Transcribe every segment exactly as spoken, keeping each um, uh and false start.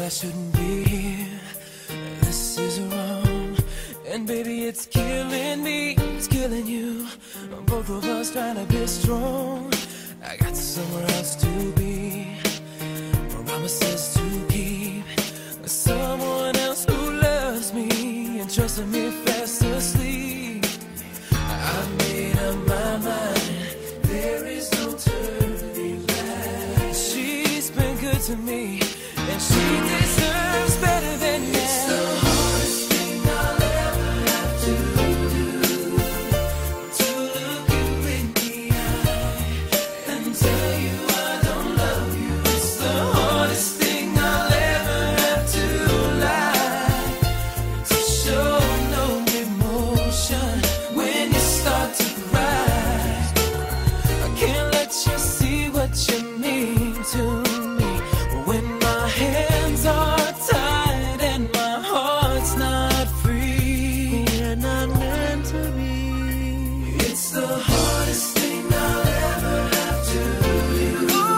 I shouldn't be here. This is wrong, and baby, it's killing me, it's killing you. Both of us trying to be strong. I got somewhere else to be, promises to keep, someone else who loves me and trusting me fast asleep. I made up my mind, there is no turning back. She's been good to me, and she deserves better than that. It's the hardest thing I'll ever have to do, to look you in the eye and tell you I don't love you. It's the hardest thing I'll ever have to lie, to show no emotion when you start to cry. I can't let you see what you mean to me when my hands are tied and my heart's not free. We're not meant to be. It's the hardest thing I'll ever have to do,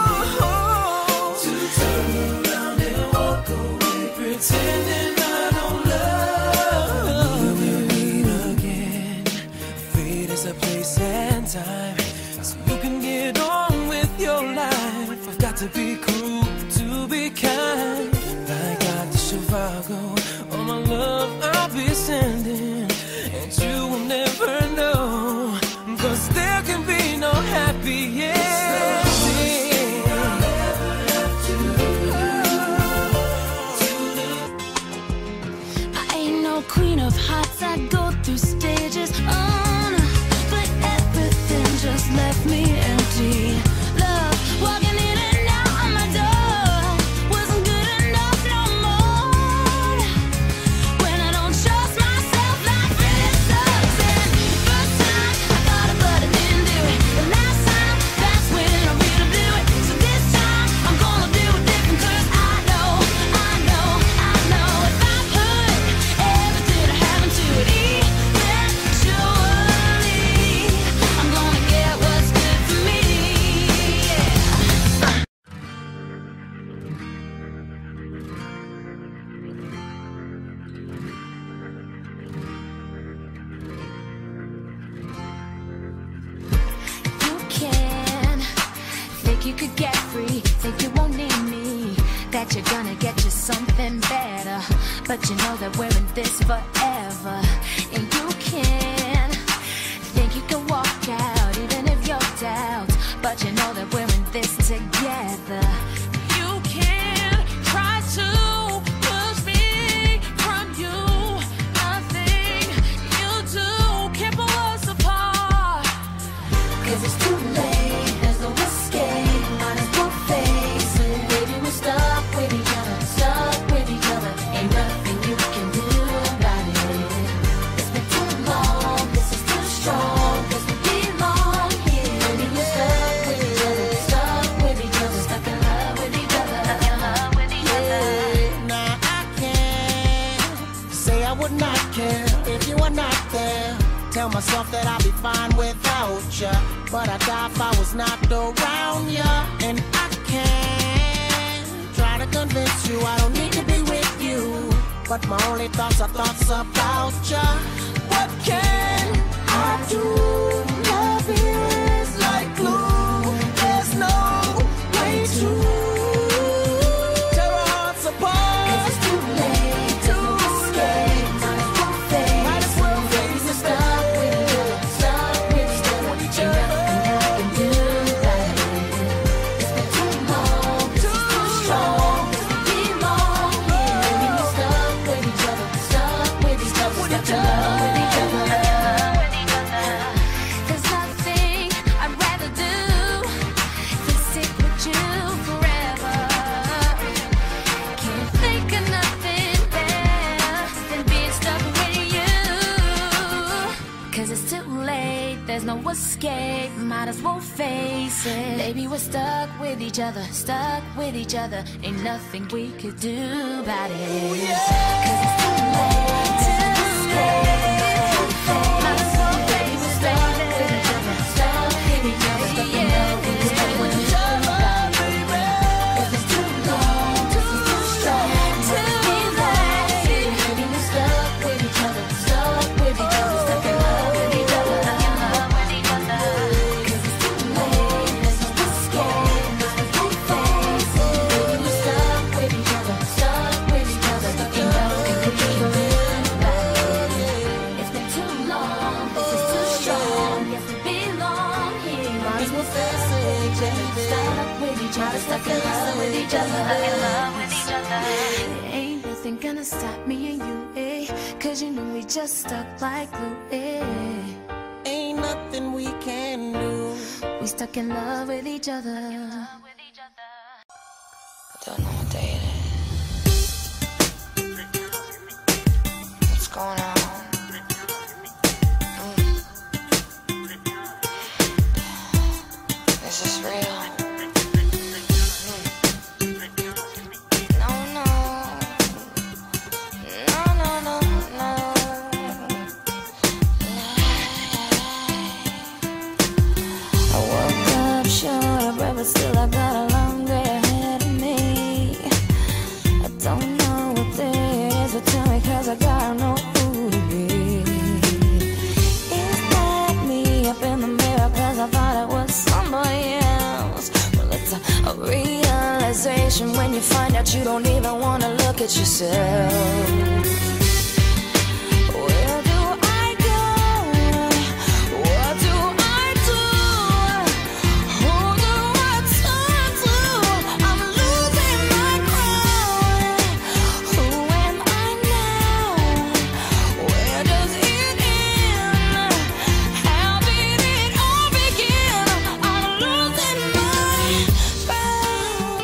to turn around and walk away, pretending I don't love you. We'll meet again. Fate is a place and time, so you can get on with your life. I've got to be cruel to be kind. Like Doctor Zhivago, all my love I'll be sending, and you will never know, 'cause there can be no happy ending. I ain't no queen of hearts, I go through stages. Oh no, but everything just left me empty. Love walking in and out on my door wasn't good enough no more. When I don't trust myself, like really sucks. And first time I thought it, but I didn't do it. The last time, that's when I really blew it. So this time I'm gonna do it different, 'cause I know, I know, I know if I put everything I have into it, eventually I'm gonna get what's good for me. Yeah. You can think you could get free, think you won't need me, that you're gonna get you something better, but you know that we're in this forever. And you can think you can walk out even if you're doubt, but you know that we're in this together. You can try to push me from you, nothing you do can pull us apart. 'Cause it's too late, there's no escape, might as well face it. Baby, we're stuck with each other, stuck with each other. Ain't nothing you can do about it. It's been too long, this is too strong, 'cause we belong here. Baby, we're stuck with each other, stuck with each other, stuck in love with each other, stuck in love with each other. Now I can't say I would not care if you were not there. Tell myself that I'll be fine without ya, but I die if I was not around ya. And I can't try to convince you I don't need to be with you, but my only thoughts are thoughts about ya. What can I do? Love is like glue, there's no way to tear our hearts apart. 'Cause it's too late, to escape, might as well face. Might as well face We're stuck with each other, stuck with each other. Ain't nothing I can do about it. It's been too long, this is too strong, 'cause we belong here. Baby, we're stuck with each other, stuck with each other, stuck in love with each other. There's nothing I'd rather do than stick with you forever. Can't think of nothing better than being stuck with you. 'Cause it's too late, there's no escape, might as well face it. Baby, we're stuck with each other, stuck with each other. Ain't nothing we could do about it. 'Cause it's too late to escape, might as well face it. Stuck with each other, stuck with each other, stuck in love with each other. 'Cause it's too long, this is too strong. each other, stuck in love with each other, stuck in love with each other. Ain't nothing gonna stop me and you, eh? Cause you know we just stuck like glue, eh? Ain't nothing we can do. We stuck in love with each other. I don't know what day it is. What's going on? Mm. Is this real? Mm. No, no. No, no, no, no. I woke up short of breath, but still I got a long day ahead of me. I don't know what day it is, but tell me, cause I gotta know who to be. Is that me up in the mirror, cause I thought it was somebody else? Well, it's a, a realization when you find out you don't even wanna look at yourself. Where do I go? What do I do? Who do I turn to? I'm losing my crown. Who am I now? Where does it end? How did it all begin? I'm losing my crown.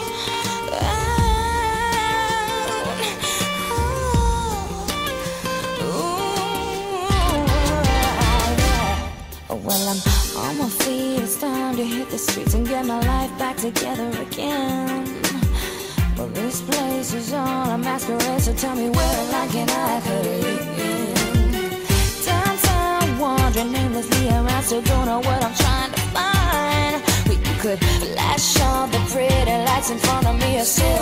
Well, I'm on my feet, it's time to hit the streets and get my life back together again. Well, this place is all a masquerade, so tell me where like can I fit in? Downtown wandering aimlessly around, still don't know what I'm trying to find. Well, you could flash all the pretty lights in front of me or sit